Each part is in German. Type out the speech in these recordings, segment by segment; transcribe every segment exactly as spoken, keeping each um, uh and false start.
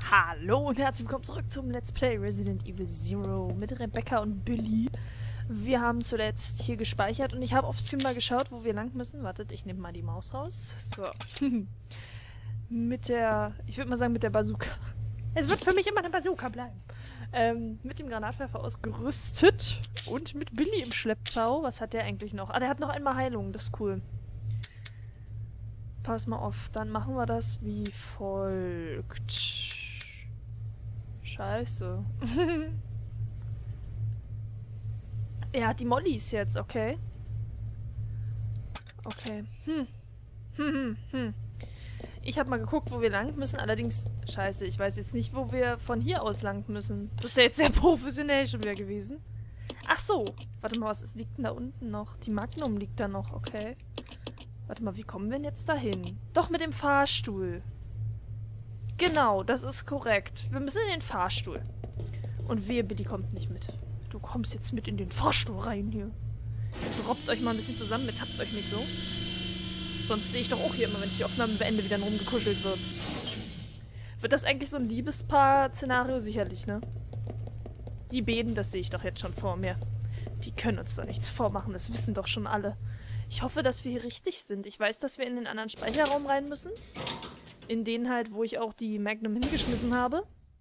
Hallo und herzlich willkommen zurück zum Let's Play Resident Evil Zero mit Rebecca und Billy. Wir haben zuletzt hier gespeichert und ich habe auf Stream mal geschaut, wo wir lang müssen. Wartet, ich nehme mal die Maus raus. So. Mit der, ich würde mal sagen mit der Bazooka. Es wird für mich immer eine Bazooka bleiben. Ähm, mit dem Granatwerfer ausgerüstet und mit Billy im Schlepptau. Was hat der eigentlich noch? Ah, der hat noch einmal Heilung, das ist cool. Pass mal auf, dann machen wir das wie folgt. Scheiße. Er hat die Mollys jetzt, okay. Okay. Hm. Hm, hm, hm. Ich habe mal geguckt, wo wir lang müssen, allerdings, scheiße, ich weiß jetzt nicht, wo wir von hier aus lang müssen. Das ist ja jetzt sehr professionell schon wieder gewesen. Ach so. Warte mal, was ist, liegt denn da unten noch? Die Magnum liegt da noch, okay. Warte mal, wie kommen wir denn jetzt dahin? Doch mit dem Fahrstuhl. Genau, das ist korrekt. Wir müssen in den Fahrstuhl. Und wehe, Billy kommt nicht mit. Du kommst jetzt mit in den Fahrstuhl rein hier. Jetzt robbt euch mal ein bisschen zusammen, jetzt habt euch nicht so. Sonst sehe ich doch auch hier immer, wenn ich die Aufnahme beende, wie dann rumgekuschelt wird. Wird das eigentlich so ein Liebespaar-Szenario? Sicherlich, ne? Die beiden, das sehe ich doch jetzt schon vor mir. Die können uns doch nichts vormachen, das wissen doch schon alle. Ich hoffe, dass wir hier richtig sind. Ich weiß, dass wir in den anderen Speicherraum rein müssen. In den halt, wo ich auch die Magnum hingeschmissen habe.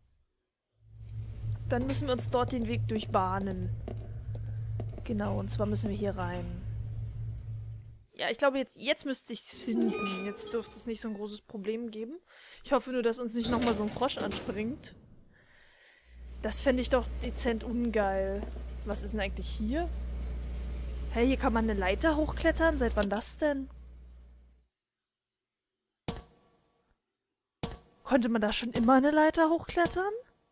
Dann müssen wir uns dort den Weg durchbahnen. Genau, und zwar müssen wir hier rein. Ja, ich glaube, jetzt, jetzt müsste ich es finden. Jetzt dürfte es nicht so ein großes Problem geben. Ich hoffe nur, dass uns nicht nochmal so ein Frosch anspringt. Das fände ich doch dezent ungeil. Was ist denn eigentlich hier? Hey, hier kann man eine Leiter hochklettern? Seit wann das denn? Konnte man da schon immer eine Leiter hochklettern?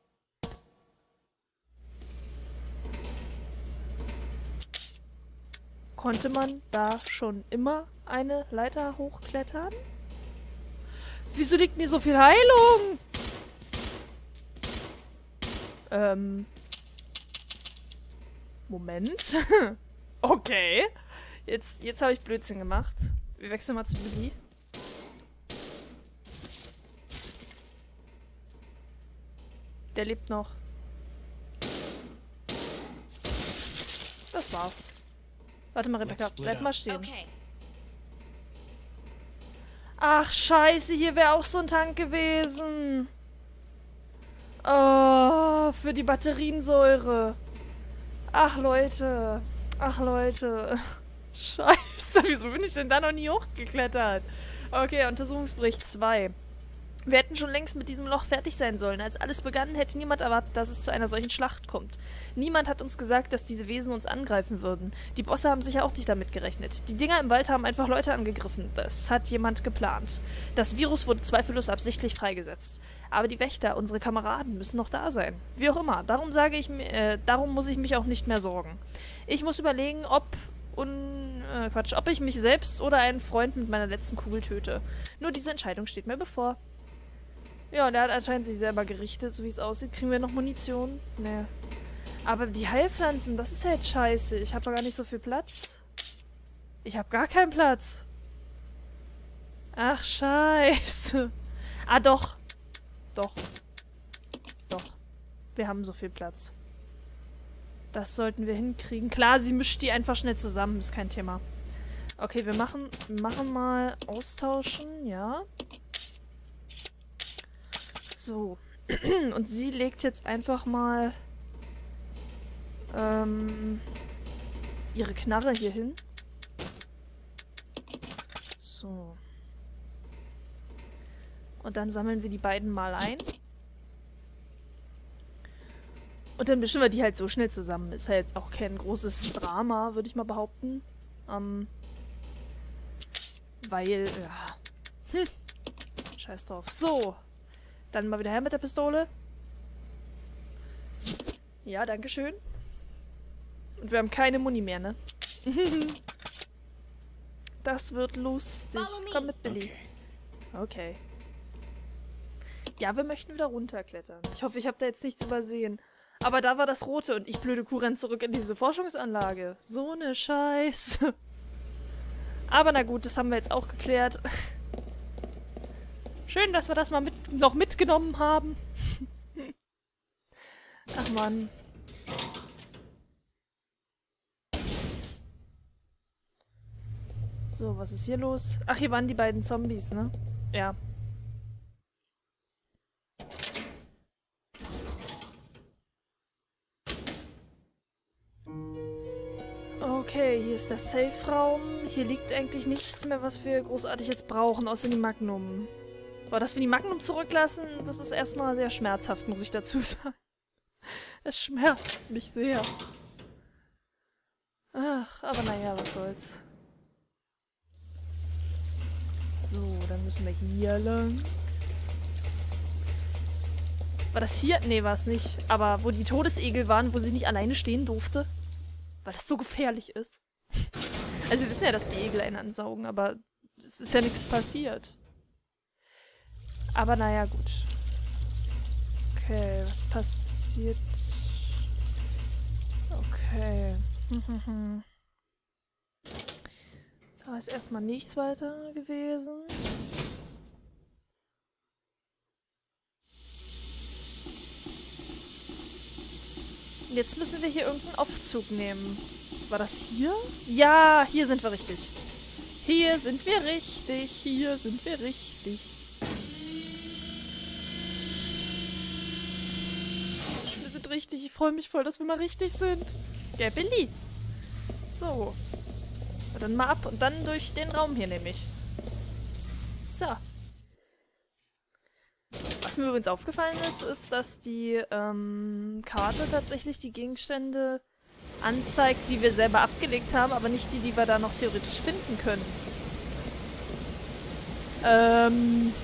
Konnte man da schon immer eine Leiter hochklettern? Wieso liegt denn hier so viel Heilung? Ähm. Moment. Okay. Jetzt, jetzt habe ich Blödsinn gemacht. Wir wechseln mal zu Billy. Der lebt noch. Das war's. Warte mal, Rebecca. Bleib mal stehen. Okay. Ach, scheiße. Hier wäre auch so ein Tank gewesen. Oh, für die Batteriensäure. Ach, Leute. Ach, Leute. Scheiße. Wieso bin ich denn da noch nie hochgeklettert? Okay, Untersuchungsbericht zwei. Wir hätten schon längst mit diesem Loch fertig sein sollen. Als alles begann, hätte niemand erwartet, dass es zu einer solchen Schlacht kommt. Niemand hat uns gesagt, dass diese Wesen uns angreifen würden. Die Bosse haben sicher auch nicht damit gerechnet. Die Dinger im Wald haben einfach Leute angegriffen. Das hat jemand geplant. Das Virus wurde zweifellos absichtlich freigesetzt. Aber die Wächter, unsere Kameraden, müssen noch da sein. Wie auch immer. Darum sage ich mir, äh, darum muss ich mich auch nicht mehr sorgen. Ich muss überlegen, ob un, äh, Quatsch, ob ich mich selbst oder einen Freund mit meiner letzten Kugel töte. Nur diese Entscheidung steht mir bevor. Ja, der hat anscheinend sich selber gerichtet, so wie es aussieht. Kriegen wir noch Munition? Nee. Aber die Heilpflanzen, das ist halt scheiße. Ich habe gar nicht so viel Platz. Ich habe gar keinen Platz. Ach, scheiße. Ah, doch. Doch. Doch. Wir haben so viel Platz. Das sollten wir hinkriegen. Klar, sie mischt die einfach schnell zusammen. Ist kein Thema. Okay, wir machen, wir machen mal austauschen, ja. So. Und sie legt jetzt einfach mal ähm, ihre Knarre hier hin. So. Und dann sammeln wir die beiden mal ein. Und dann mischen wir die halt so schnell zusammen. Ist halt jetzt auch kein großes Drama, würde ich mal behaupten. Ähm, weil, ja. Hm. Scheiß drauf. So. Dann mal wieder her mit der Pistole. Ja, dankeschön. Und wir haben keine Muni mehr, ne? Das wird lustig. Komm mit, Billy. Okay. Ja, wir möchten wieder runterklettern. Ich hoffe, ich habe da jetzt nichts übersehen. Aber da war das Rote und ich, blöde Kuh, renn zurück in diese Forschungsanlage. So eine Scheiße. Aber na gut, das haben wir jetzt auch geklärt. Schön, dass wir das mal mit noch mitgenommen haben. Ach Mann. So, was ist hier los? Ach, hier waren die beiden Zombies, ne? Ja. Okay, hier ist der Safe-Raum. Hier liegt eigentlich nichts mehr, was wir großartig jetzt brauchen, außer die Magnum. Aber dass wir die Magnum zurücklassen, das ist erstmal sehr schmerzhaft, muss ich dazu sagen. Es schmerzt mich sehr. Ach, aber naja, was soll's. So, dann müssen wir hier lang. War das hier? Nee, war es nicht. Aber wo die Todesegel waren, wo sie nicht alleine stehen durfte. Weil das so gefährlich ist. Also wir wissen ja, dass die Egel einen ansaugen, aber es ist ja nichts passiert. Aber naja, gut. Okay, was passiert? Okay. Da ist erstmal nichts weiter gewesen. Jetzt müssen wir hier irgendeinen Aufzug nehmen. War das hier? Ja, hier sind wir richtig. Hier sind wir richtig. Hier sind wir richtig. Wir sind richtig. Ich freue mich voll, dass wir mal richtig sind. Ja, Billy. So. Na dann mal ab und dann durch den Raum hier nämlich. So. Was mir übrigens aufgefallen ist, ist, dass die ähm, Karte tatsächlich die Gegenstände anzeigt, die wir selber abgelegt haben, aber nicht die, die wir da noch theoretisch finden können. Ähm...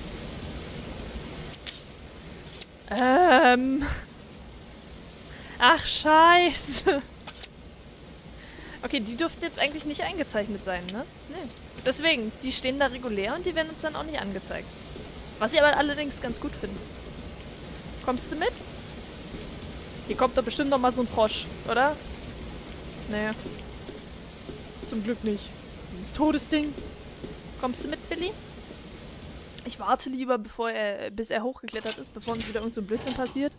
Ähm... Ach, scheiße. Okay, die dürften jetzt eigentlich nicht eingezeichnet sein, ne? Nee. Deswegen, die stehen da regulär und die werden uns dann auch nicht angezeigt. Was ich aber allerdings ganz gut finde. Kommst du mit? Hier kommt doch bestimmt noch mal so ein Frosch, oder? Naja. Zum Glück nicht. Dieses Todesding. Kommst du mit, Billy? Ich warte lieber, bevor er, bis er hochgeklettert ist, bevor uns wieder irgend so ein Blödsinn passiert.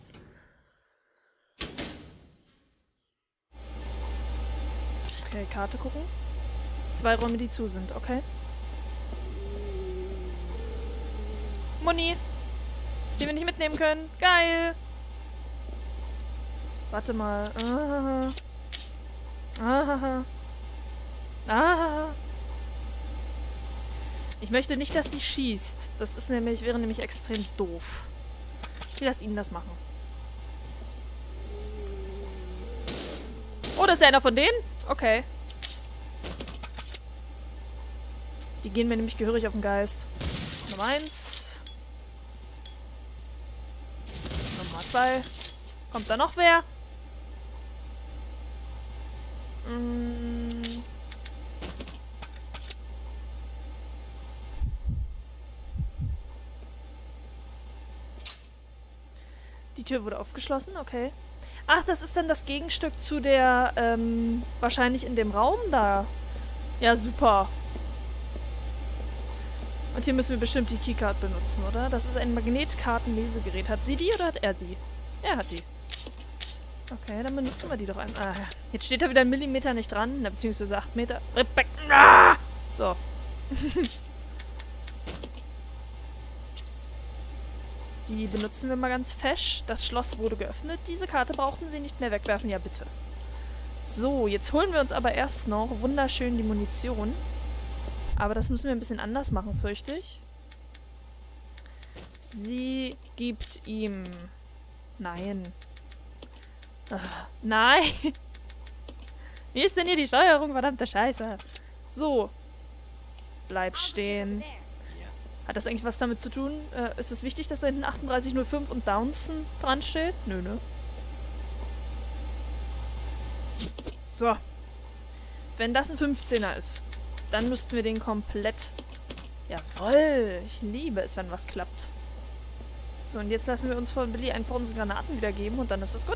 Okay, Karte gucken. Zwei Räume, die zu sind, okay. Muni, die wir nicht mitnehmen können. Geil. Warte mal. Ah. Ah. Ah. Ich möchte nicht, dass sie schießt. Das ist nämlich, wäre nämlich extrem doof. Ich lasse ihn das machen. Oh, das ist ja einer von denen? Okay. Die gehen mir nämlich gehörig auf den Geist. Nummer eins. Nummer zwei. Kommt da noch wer? Mm. Die Tür wurde aufgeschlossen, okay. Ach, das ist dann das Gegenstück zu der, ähm, wahrscheinlich in dem Raum da. Ja, super. Und hier müssen wir bestimmt die Keycard benutzen, oder? Das ist ein Magnetkartenlesegerät. Hat sie die oder hat er die? Er hat die. Okay, dann benutzen wir die doch einmal. Ah, jetzt steht da wieder ein Millimeter nicht dran. Na, beziehungsweise acht Meter. Ah! So. Die benutzen wir mal ganz fesch. Das Schloss wurde geöffnet. Diese Karte brauchten sie nicht mehr wegwerfen. Ja, bitte. So, jetzt holen wir uns aber erst noch wunderschön die Munition. Aber das müssen wir ein bisschen anders machen, fürchte ich. Sie gibt ihm... Nein. Ach, nein. Wie ist denn hier die Steuerung? Verdammte Scheiße. So. Bleib stehen. Hat das eigentlich was damit zu tun? Äh, ist es wichtig, dass da hinten achtunddreißig null fünf und Downson dran steht? Nö, ne? So. Wenn das ein fünfzehner ist, dann müssten wir den komplett... Jawoll! Ich liebe es, wenn was klappt. So, und jetzt lassen wir uns von Billy einfach unsere Granaten wiedergeben und dann ist das gut.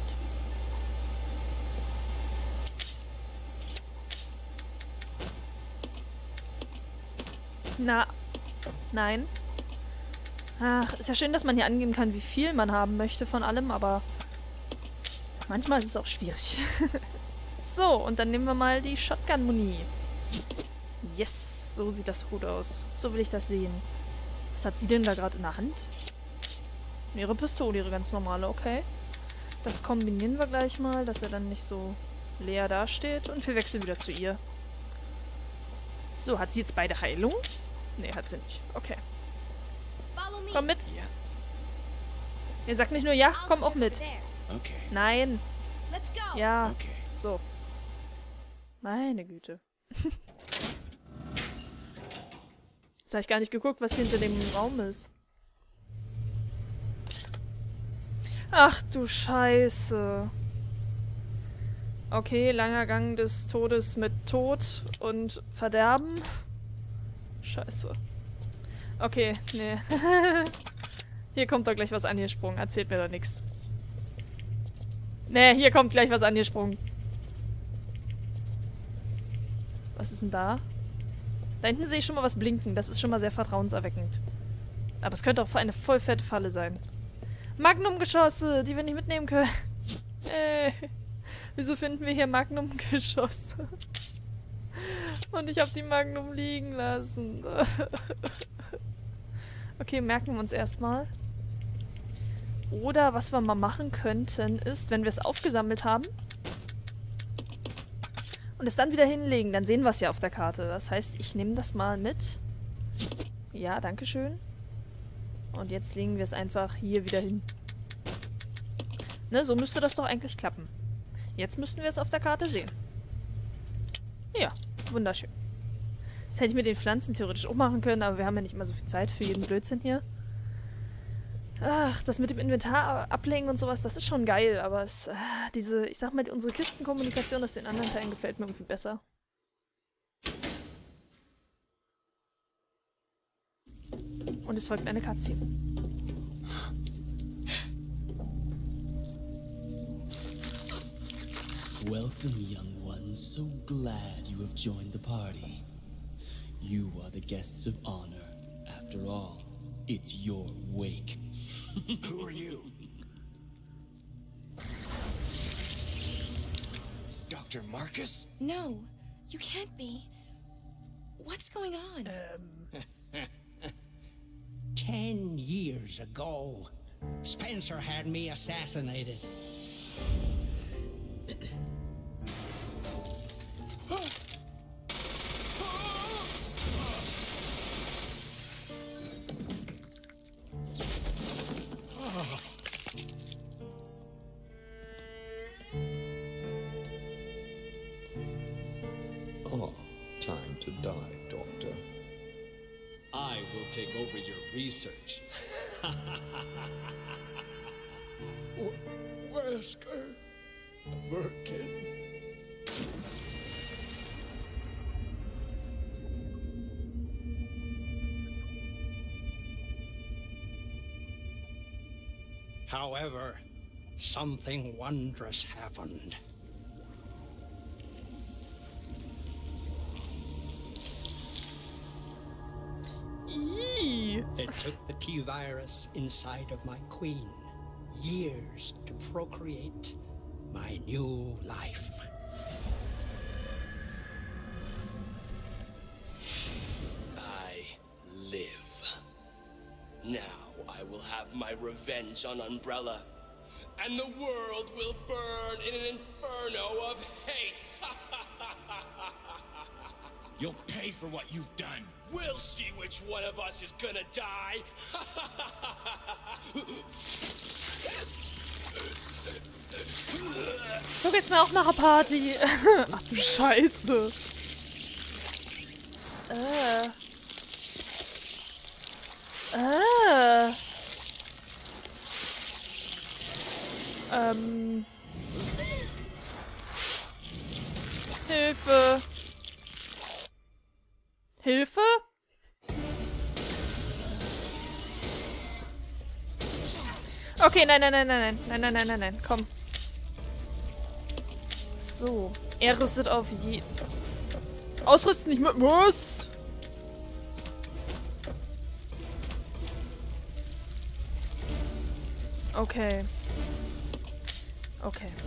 Na. Nein. Ach, ist ja schön, dass man hier angeben kann, wie viel man haben möchte von allem, aber manchmal ist es auch schwierig. So, und dann nehmen wir mal die Shotgun-Muni. Yes, so sieht das gut aus. So will ich das sehen. Was hat sie denn da gerade in der Hand? Ihre Pistole, ihre ganz normale, okay. Das kombinieren wir gleich mal, dass er dann nicht so leer dasteht. Und wir wechseln wieder zu ihr. So, hat sie jetzt beide Heilung? Nee, hat sie nicht. Okay. Komm mit. Ihr sagt nicht nur ja, komm auch mit. Nein. Ja. So. Meine Güte. Jetzt habe ich gar nicht geguckt, was hinter dem Raum ist. Ach du Scheiße. Okay, langer Gang des Todes mit Tod und Verderben. Scheiße. Okay, nee. Hier kommt doch gleich was angesprungen. Erzählt mir doch nichts. Nee, hier kommt gleich was angesprungen. Was ist denn da? Da hinten sehe ich schon mal was blinken. Das ist schon mal sehr vertrauenserweckend. Aber es könnte auch eine vollfette Falle sein. Magnumgeschosse, die wir nicht mitnehmen können. Äh, wieso finden wir hier Magnumgeschosse? Und ich habe die Magnum liegen lassen. Okay, merken wir uns erstmal. Oder was wir mal machen könnten, ist, wenn wir es aufgesammelt haben und es dann wieder hinlegen, dann sehen wir es ja auf der Karte. Das heißt, ich nehme das mal mit. Ja, dankeschön. Und jetzt legen wir es einfach hier wieder hin. Ne, so müsste das doch eigentlich klappen. Jetzt müssten wir es auf der Karte sehen. Ja, wunderschön. Das hätte ich mit den Pflanzen theoretisch auch machen können, aber wir haben ja nicht immer so viel Zeit für jeden Blödsinn hier. Ach, das mit dem Inventar ablegen und sowas, das ist schon geil, aber es, äh, diese, ich sag mal, unsere Kistenkommunikation aus den anderen Teilen gefällt mir irgendwie besser. Und es folgt eine Cutscene. Welcome, young ones. So glad you have joined the party. You are the guests of honor. After all, it's your wake. Who are you? Doctor Marcus? No, you can't be. What's going on? Ähm. Ten years ago, Spencer had me assassinated. Oh, time to die, Doctor. I will take over your research. Wesker, Birkin. However, something wondrous happened. Yee. It took the T-virus inside of my queen years to procreate my new life. I live. Now I will have my revenge on Umbrella. And the world will burn in an inferno of hate. You'll pay for what you've done. We'll see which one of us is gonna die. So geht's mir auch nach der Party. Ach du Scheiße. Äh. Äh. Ähm. Hilfe. Hilfe? Okay, nein, nein, nein, nein, nein, nein, nein, nein, nein, nein, komm. So, er rüstet auf je... Ausrüsten nicht mit... Was? Okay. Okay.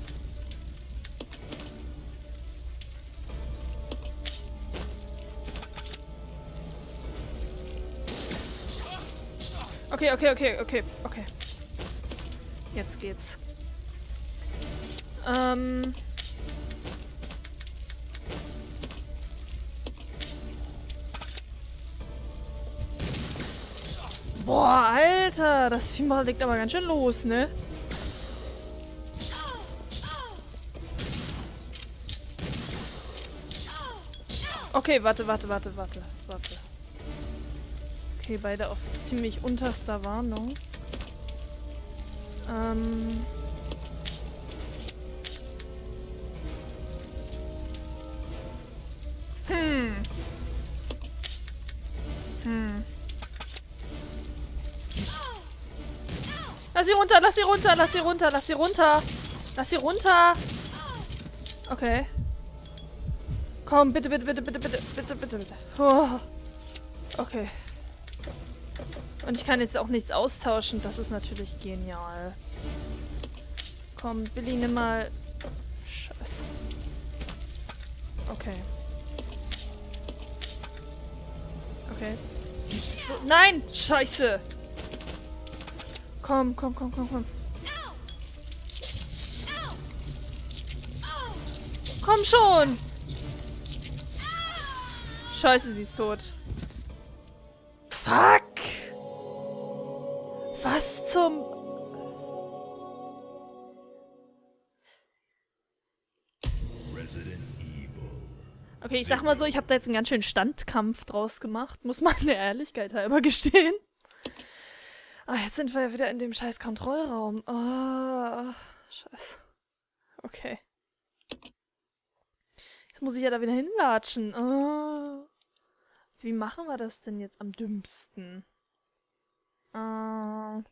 Okay, okay, okay, okay, okay. Jetzt geht's. Ähm... Boah, Alter, das Vieh legt aber ganz schön los, ne? Okay, warte, warte, warte, warte, warte. Okay, beide auf ziemlich unterster Warnung. Ähm... Hm. Hm. Lass sie runter, lass sie runter, lass sie runter, lass sie runter. Lass sie runter. Okay. Komm, bitte, bitte, bitte, bitte, bitte, bitte, bitte, bitte. Oh. Okay. Und ich kann jetzt auch nichts austauschen. Das ist natürlich genial. Komm, Billy, nimm mal... Scheiße. Okay. Okay. So, nein! Scheiße! Komm, komm, komm, komm, komm. Komm schon! Scheiße, sie ist tot. Fuck! Was zum... Okay, ich sag mal so, ich habe da jetzt einen ganz schönen Standkampf draus gemacht. Muss man der Ehrlichkeit halber gestehen. Ah, jetzt sind wir ja wieder in dem scheiß Kontrollraum. Oh, scheiße. Okay. Jetzt muss ich ja da wieder hinlatschen. Oh. Wie machen wir das denn jetzt am dümmsten? Uh.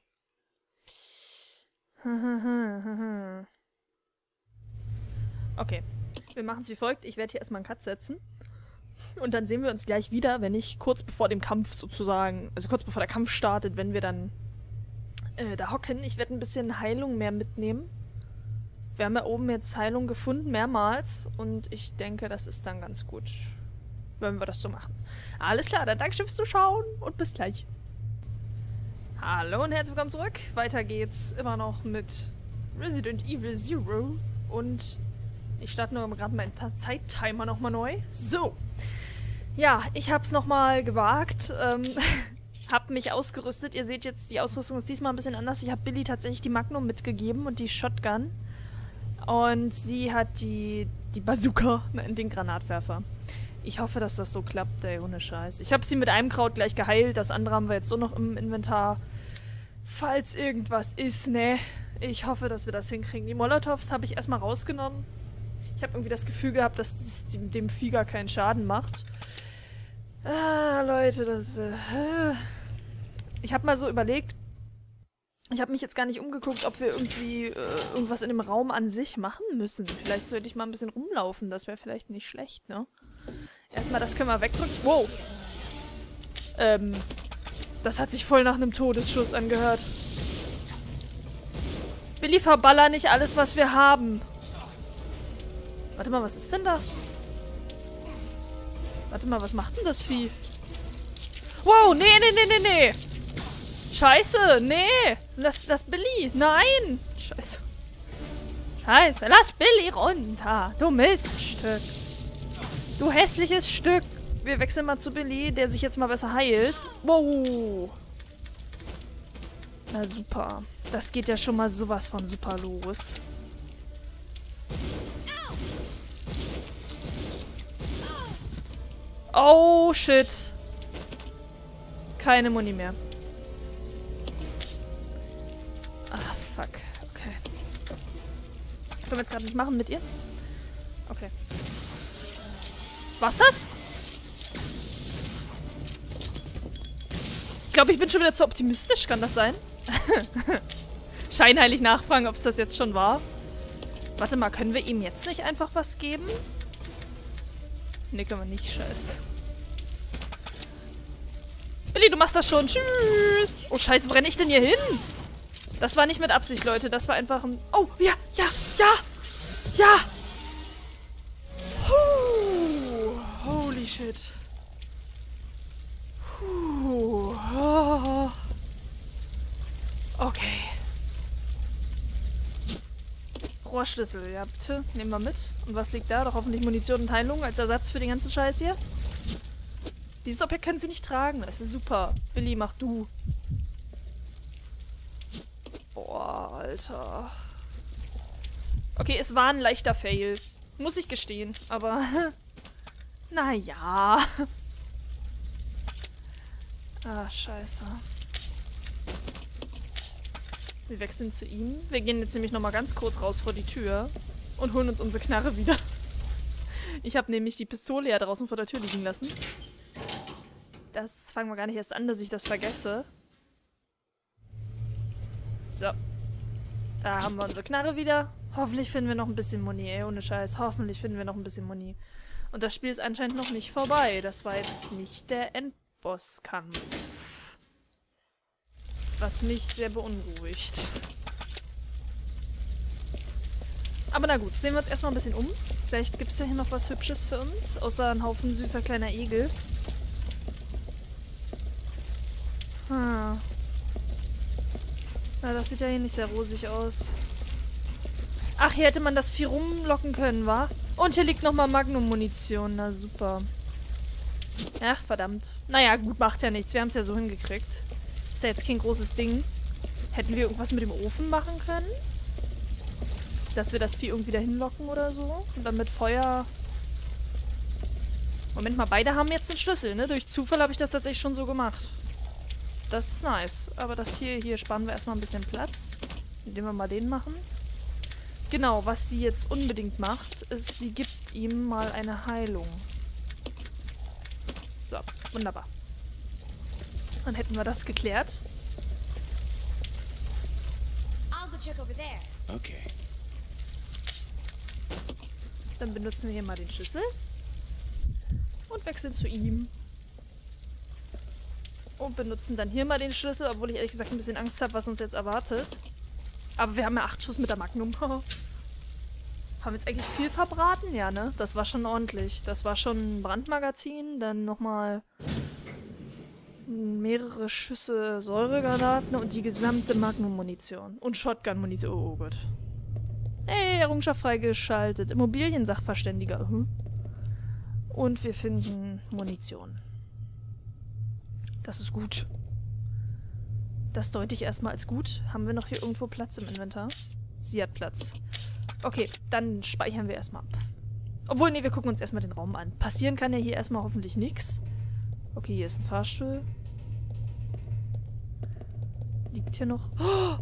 Okay. Wir machen es wie folgt. Ich werde hier erstmal einen Cut setzen. Und dann sehen wir uns gleich wieder, wenn ich kurz bevor dem Kampf sozusagen, also kurz bevor der Kampf startet, wenn wir dann äh, da hocken. Ich werde ein bisschen Heilung mehr mitnehmen. Wir haben ja oben jetzt Heilung gefunden, mehrmals. Und ich denke, das ist dann ganz gut, wenn wir das so machen. Alles klar, dann danke fürs Zuschauen und bis gleich. Hallo und herzlich willkommen zurück. Weiter geht's immer noch mit Resident Evil Zero. Und ich starte nur gerade meinen Zeittimer nochmal neu. So. Ja, ich hab's nochmal gewagt. Ähm, hab mich ausgerüstet. Ihr seht jetzt, die Ausrüstung ist diesmal ein bisschen anders. Ich habe Billy tatsächlich die Magnum mitgegeben und die Shotgun. Und sie hat die, die Bazooka, nein, den Granatwerfer. Ich hoffe, dass das so klappt, ey, ohne Scheiß. Ich habe sie mit einem Kraut gleich geheilt. Das andere haben wir jetzt so noch im Inventar. Falls irgendwas ist, ne? Ich hoffe, dass wir das hinkriegen. Die Molotovs habe ich erstmal rausgenommen. Ich habe irgendwie das Gefühl gehabt, dass das dem, dem Vieh gar keinen Schaden macht. Ah, Leute, das... Äh, ich habe mal so überlegt, ich habe mich jetzt gar nicht umgeguckt, ob wir irgendwie äh, irgendwas in dem Raum an sich machen müssen. Vielleicht sollte ich mal ein bisschen rumlaufen, das wäre vielleicht nicht schlecht, ne? Erstmal, das können wir wegdrücken. Wow! Ähm, das hat sich voll nach einem Todesschuss angehört. Billy, verballer nicht alles, was wir haben. Warte mal, was ist denn da? Warte mal, was macht denn das Vieh? Wow, nee, nee, nee, nee, nee. Scheiße, nee. Lass, lass Billy. Nein. Scheiße. Scheiße, lass Billy runter. Du Miststück. Du hässliches Stück. Wir wechseln mal zu Billy, der sich jetzt mal besser heilt. Wow. Na super. Das geht ja schon mal sowas von super los. Oh, shit. Keine Muni mehr. Ah, fuck. Okay. Können wir jetzt gerade nicht machen mit ihr? Okay. Was das? Ich glaube, ich bin schon wieder zu optimistisch. Kann das sein? Scheinheilig nachfragen, ob es das jetzt schon war. Warte mal, können wir ihm jetzt nicht einfach was geben? Ne, können wir nicht. Scheiße. Billy, du machst das schon. Tschüss. Oh, scheiße, wo renne ich denn hier hin? Das war nicht mit Absicht, Leute. Das war einfach ein... Oh, ja, ja, ja, ja. Huh. Holy shit. Huh. Oh. Okay. Rohrschlüssel, ja bitte. Nehmen wir mit. Und was liegt da? Doch hoffentlich Munition und Heilung als Ersatz für den ganzen Scheiß hier. Dieses Objekt können sie nicht tragen. Das ist super. Billy, mach du. Boah, Alter. Okay, es war ein leichter Fail. Muss ich gestehen. Aber, naja. Ah, scheiße. Wir wechseln zu ihm. Wir gehen jetzt nämlich nochmal ganz kurz raus vor die Tür und holen uns unsere Knarre wieder. Ich habe nämlich die Pistole ja draußen vor der Tür liegen lassen. Das fangen wir gar nicht erst an, dass ich das vergesse. So. Da haben wir unsere Knarre wieder. Hoffentlich finden wir noch ein bisschen Muni, ey, ohne Scheiß. Hoffentlich finden wir noch ein bisschen Muni. Und das Spiel ist anscheinend noch nicht vorbei. Das war jetzt nicht der Endbosskampf. Was mich sehr beunruhigt. Aber na gut, sehen wir uns erstmal ein bisschen um. Vielleicht gibt es ja hier noch was Hübsches für uns. Außer ein Haufen süßer kleiner Egel. Hm. Na, das sieht ja hier nicht sehr rosig aus. Ach, hier hätte man das Vieh rumlocken können, wa? Und hier liegt nochmal Magnum-Munition. Na super. Ach, verdammt. Naja, gut, macht ja nichts. Wir haben es ja so hingekriegt. Ist ja jetzt kein großes Ding. Hätten wir irgendwas mit dem Ofen machen können? Dass wir das Vieh irgendwie dahin locken oder so? Und dann mit Feuer... Moment mal, beide haben jetzt den Schlüssel, ne? Durch Zufall habe ich das tatsächlich schon so gemacht. Das ist nice. Aber das hier, hier sparen wir erstmal ein bisschen Platz. Indem wir mal den machen. Genau, was sie jetzt unbedingt macht, ist, sie gibt ihm mal eine Heilung. So, wunderbar. Dann hätten wir das geklärt. I'll go check over there. Okay. Dann benutzen wir hier mal den Schlüssel. Und wechseln zu ihm. Und benutzen dann hier mal den Schlüssel, obwohl ich ehrlich gesagt ein bisschen Angst habe, was uns jetzt erwartet. Aber wir haben ja acht Schuss mit der Magnum. Haben wir jetzt eigentlich viel verbraten? Ja, ne? Das war schon ordentlich. Das war schon ein Brandmagazin, dann nochmal mehrere Schüsse Säuregranaten und die gesamte Magnum-Munition. Und Shotgun-Munition. Oh, oh Gott. Hey, Errungenschaft freigeschaltet. Immobilien-Sachverständiger. Hm? Und wir finden Munition. Das ist gut. Das deute ich erstmal als gut. Haben wir noch hier irgendwo Platz im Inventar? Sie hat Platz. Okay, dann speichern wir erstmal ab. Obwohl, nee, wir gucken uns erstmal den Raum an. Passieren kann ja hier erstmal hoffentlich nichts. Okay, hier ist ein Fahrstuhl. Liegt hier noch... Oh!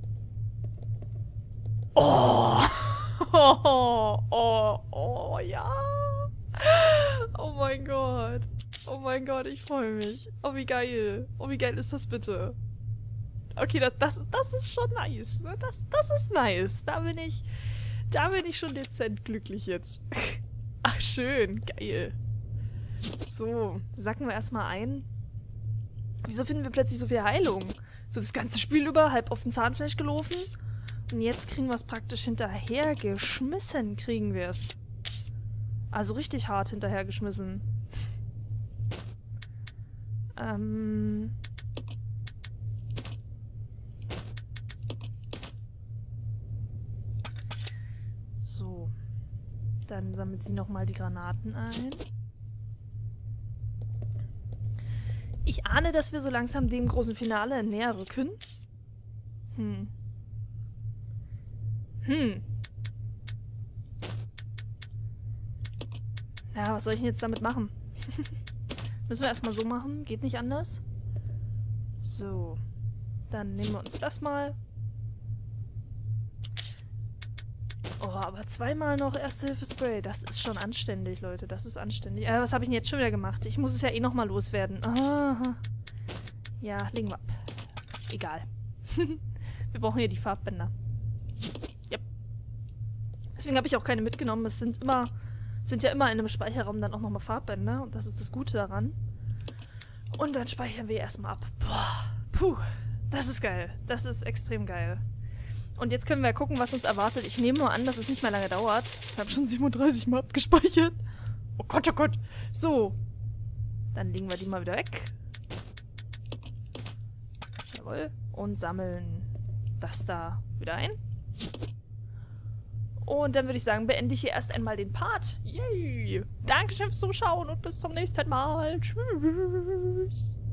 Oh! Oh, oh, oh, ja! Oh mein Gott. Oh mein Gott, ich freue mich. Oh, wie geil. Oh, wie geil ist das bitte? Okay, das, das, das ist schon nice. Ne? Das, das ist nice. Da bin ich... Da bin ich schon dezent glücklich jetzt. Ach, schön. Geil. So, sacken wir erstmal ein. Wieso finden wir plötzlich so viel Heilung? So das ganze Spiel über, halb auf den Zahnfleisch gelaufen. Und jetzt kriegen wir es praktisch hinterher geschmissen, kriegen wir es. Also richtig hart hinterhergeschmissen. Ähm... So. Dann sammelt sie nochmal die Granaten ein. Ich ahne, dass wir so langsam dem großen Finale näher rücken. Hm. Hm. Ja, was soll ich denn jetzt damit machen? Müssen wir erstmal so machen. Geht nicht anders. So. Dann nehmen wir uns das mal. Oh, aber zweimal noch Erste-Hilfe-Spray. Das ist schon anständig, Leute. Das ist anständig. Äh, was habe ich denn jetzt schon wieder gemacht? Ich muss es ja eh nochmal loswerden. Aha. Ja, legen wir ab. Egal. Wir brauchen hier die Farbbänder. Yep. Deswegen habe ich auch keine mitgenommen. Es sind immer, sind ja immer in einem Speicherraum dann auch nochmal Farbbänder. Und das ist das Gute daran. Und dann speichern wir erstmal ab. Boah. Puh. Das ist geil. Das ist extrem geil. Und jetzt können wir gucken, was uns erwartet. Ich nehme nur an, dass es nicht mehr lange dauert. Ich habe schon siebenunddreißig Mal abgespeichert. Oh Gott, oh Gott. So. Dann legen wir die mal wieder weg. Jawohl. Und sammeln das da wieder ein. Und dann würde ich sagen, beende ich hier erst einmal den Part. Yay! Dankeschön fürs Zuschauen und bis zum nächsten Mal. Tschüss.